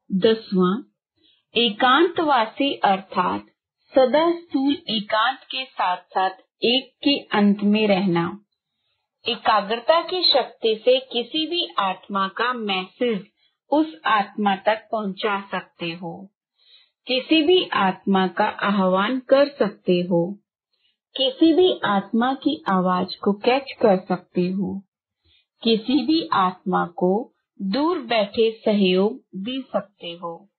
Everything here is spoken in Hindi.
10वां, एकांतवासी अर्थात सदा स्थूल एकांत के साथ साथ एक के अंत में रहना। एकाग्रता की शक्ति से किसी भी आत्मा का मैसेज उस आत्मा तक पहुंचा सकते हो, किसी भी आत्मा का आह्वान कर सकते हो, किसी भी आत्मा की आवाज को कैच कर सकते हो, किसी भी आत्मा को दूर बैठे सहयोग दे सकते हो।